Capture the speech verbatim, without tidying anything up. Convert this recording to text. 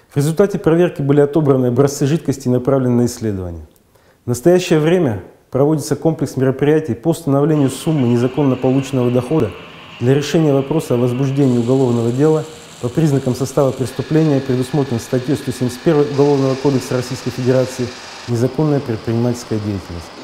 В результате проверки были отобраны образцы жидкости и направлены на исследование. В настоящее время проводится комплекс мероприятий по установлению суммы незаконно полученного дохода для решения вопроса о возбуждении уголовного дела по признакам состава преступления, предусмотренной статьей сто семьдесят один Уголовного кодекса Российской Федерации «Незаконная предпринимательская деятельность».